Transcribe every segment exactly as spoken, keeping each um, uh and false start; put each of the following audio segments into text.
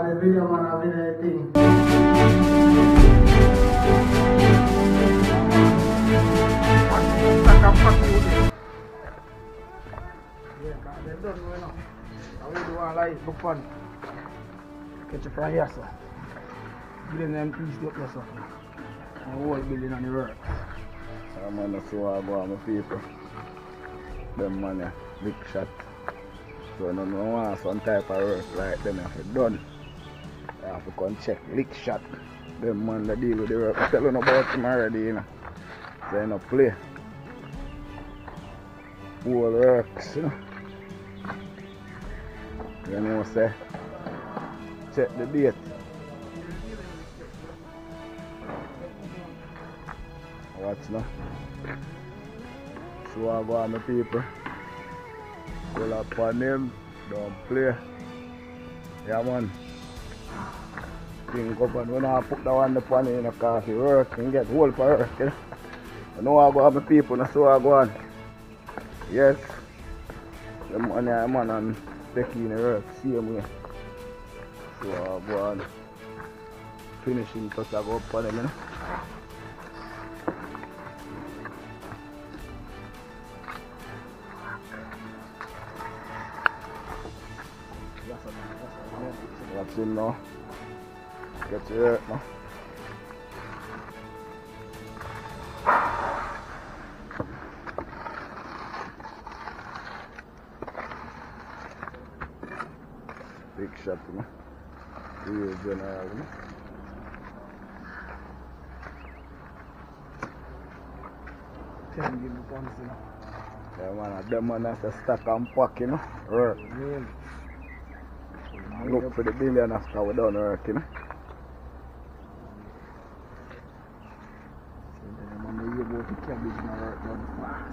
the video man, I video thing. Yeah, because they don't know enough. I will do one like for fun. Catch a fry here, sir. Give them them piece up there, sir. And the whole building on the work. I'm gonna see what I go on my people. Them man, yeah, big shot. So I don't want some type of work like them if it's done. I have to come check lick shot. Them man that deal with the work. I tell you about them already, you know. They don't play. Whole works, you know. You know say check the date. Watch now. So I go on my people. Pull up on them, don't play. Yeah man. Think up and when I put that one upon in a coffee work and get hold for work, you know. I know I go on my people, that's so I go on. Yes. The money I man and Becky in the work, same way. So I go on. Finishing touch I go up on them, you know. Watch him now. Get to it now. Big shot, you know. Real general, you know. Ten give me points, you know. Yeah man, them man has to stack and pack, you know. Work. Real. Look for the billion after we done work, you know. So then I'm going to go to cabbage and work done fast.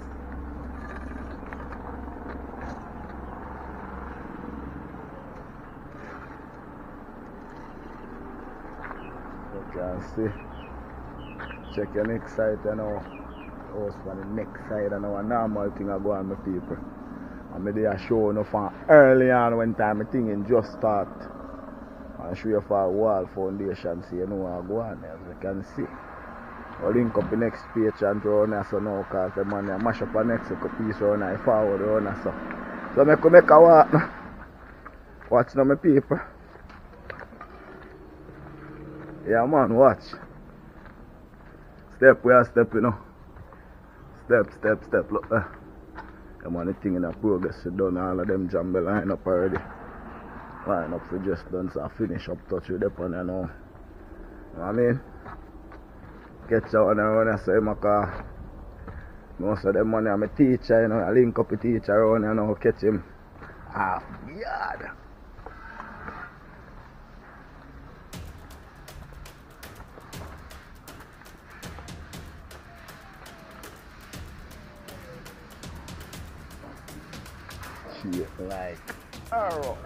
You can see. Check your next side, you know. House for the next side, and our normal thing I go on my people. And I did show you from early on when time the thing just start. And show you for a wall foundation so you know what I go on as you can see. I'll link up the next page and throw on so now because the man I mash up the next piece around and forward around so. So I can make a walk now. Watch now my people. Yeah man, watch. Step we are step you know. Step, step, step, look there. Come on, the thing in the progress, you done all of them jumble line up already. Line up for just done, so I finish up touch with them on you know. You know what I mean? Catch out and run and say my car. Most of them money I'm a teacher, you know, I link up with teacher around you know, catch him half yard. Like arrow.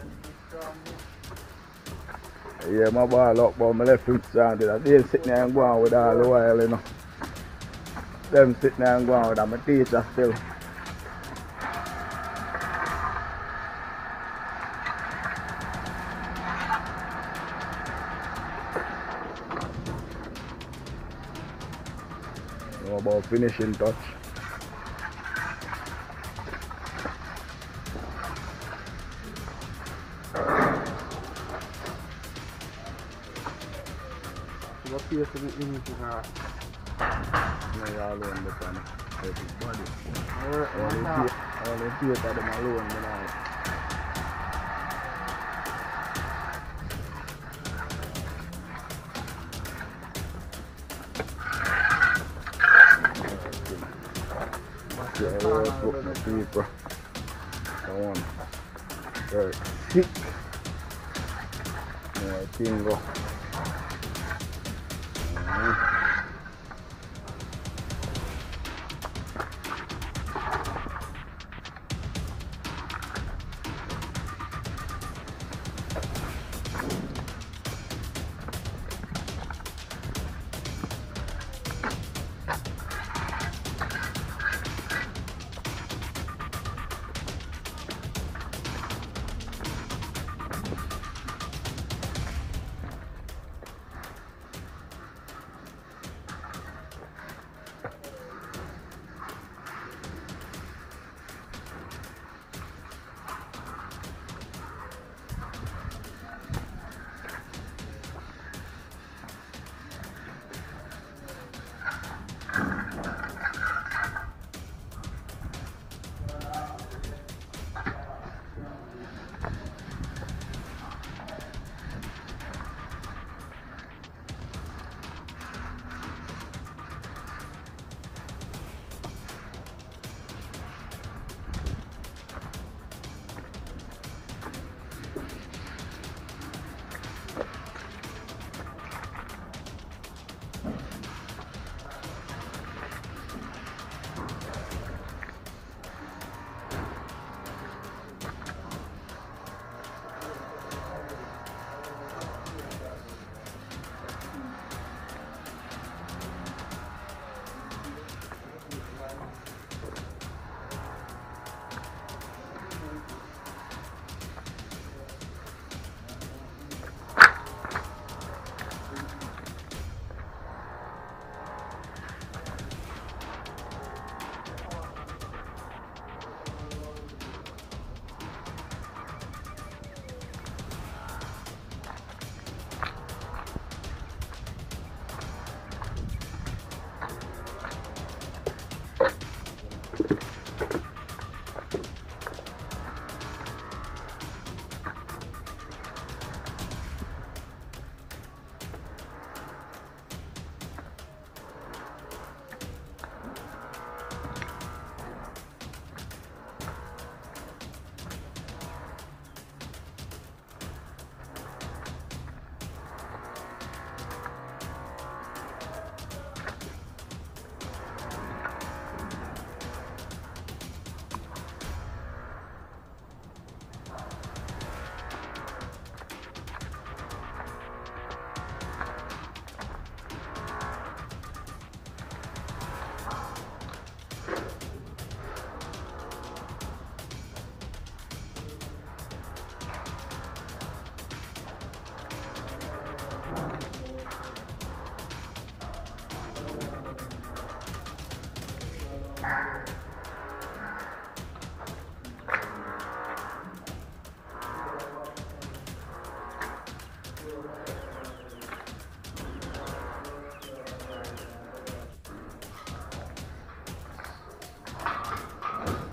Yeah, my ball up, but my left foot sounded. They sitting there and going with all the while, you know. Them sitting there and going with them, my teacher still. Know about finishing touch. What appears to be in the car. No, you're alone, but I'm everybody. Alright, all the theater them alone, you know. Yeah, we're putting the people. Come on. Very sick. Yeah, tingo.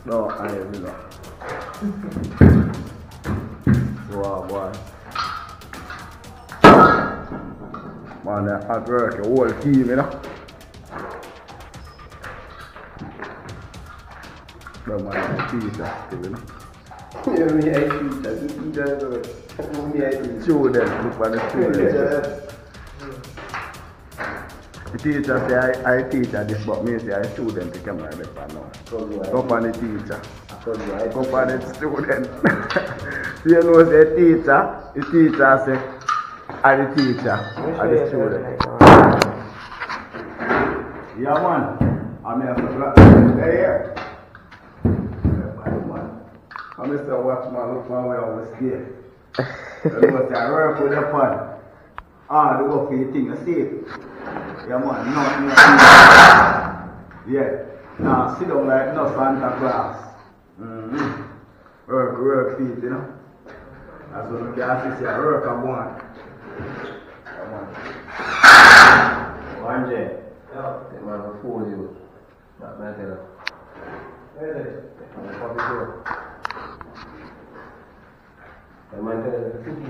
No, I am not. Wow, boy. Man, I hard work, the whole team, you know. No, man, I teach that still, you know. Yeah, me, I teach that. You teach that. Me, I teach. Students, look for the students. The teacher say I, I teach at this, but me say I student to come right there now. Go for the teacher. Go for the student. So you know the teacher, the teacher say I the teacher, I the student. Yeah man, I'm here for black. Hey here. I'm Mister Watchman, look my way on the scale. You know say I work with the fun. Ah, the work for your thing, you see it? Yeah man, no, no, no. Yeah. Now sit down like no Santa Claus. Mm-hmm. Work, work feet, you know. That's what you can see, I work at one. Come on. One J. Yeah. The man will fool you. Not my tell you. Hey, I'm a puppy girl. The man tell you.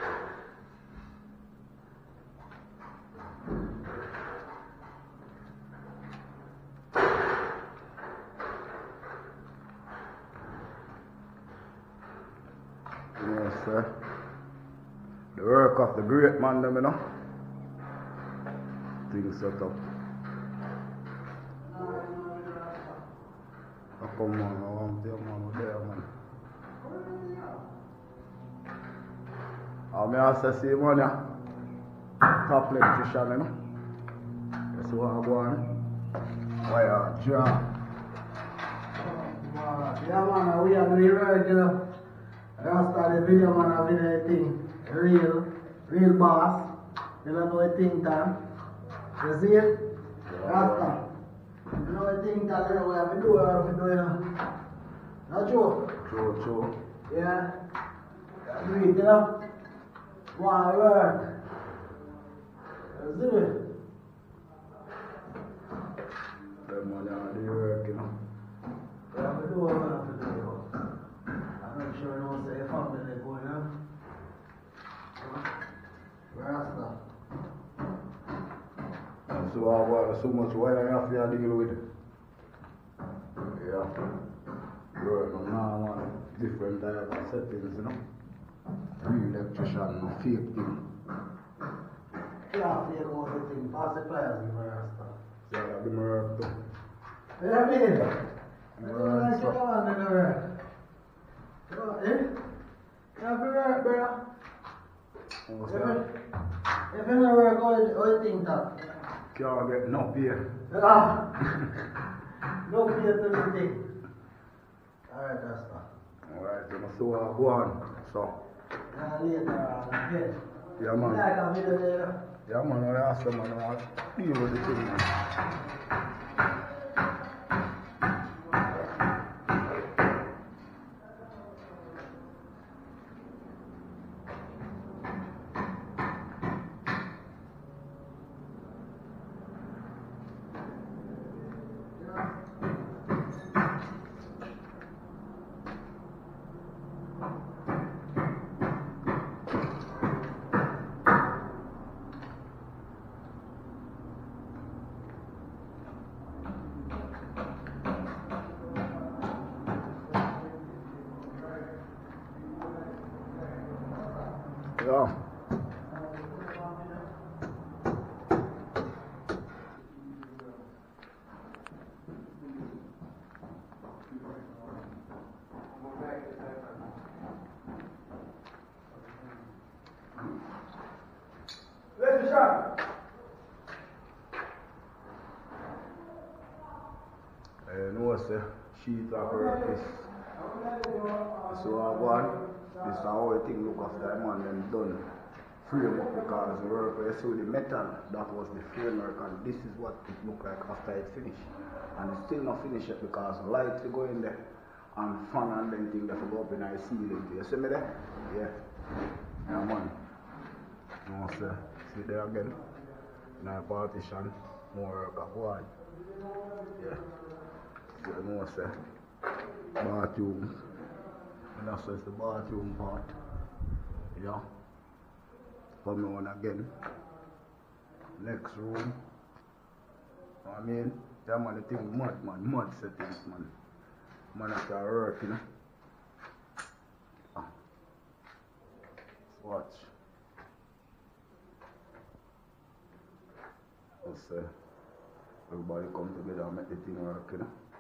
Yes, sir. The work of the great man, them, you know. Things set up. Oh, come on, I want them man there, man. I'm also see man, yeah. Top electrician, you know. That's what I want. Wire, job. Yeah, man, we are the regular. I just started the video, man, I did a thing. Real, real boss. You don't know a thing, Tom. You see it? Rasta. You know a thing, Tom, you know what we do, what we do, you know. Not true? True, true. Yeah. Do it, you know. One work. You see it? Them man, they are work, you know. Yeah, we do what we have to do, you know. I'm not sure you know, say, your family going on. Rasta. And so I got so much wire I have to deal with. Yeah. Work on now, man. Different type of settings, you know. Real electrician, no fake thing. Yeah, fake all the thing. Pass the pliers, give me Rasta. So I got the work too. You know what I mean? Work, Shut so. on, then work. Eh? You have to work, bro. What's If that? you if you don't work, how you- how you think that? Can't get no pay. Ah. No fear to the thing. Alright, Rasta. Alright, so I go on. So, Now later on, again. yeah, man. Like a video there. Yeah, man, I ask them, man, I deal with the thing, man. Yeah. Let's shot. You know what's the sheet of work is. So I go on. This is how I think look after the man them done. Frame up because the work where you see the metal, that was the framework, and this is what it look like after it finished. And it's still not finished yet because light to go in there and fan and then thing that will go up in the ceiling. You see me there? Yeah. Yeah man. You know sir. See there again. Now partition, more work of one. Yeah. You know sir. bathroom. And that's just the bathroom part. Yeah. Come on again. Next room. I mean, that man, the thing mud, man, mud settings, man. Man, after work, you know. Ah. Watch. Let's say, everybody come together and make the thing work, you know.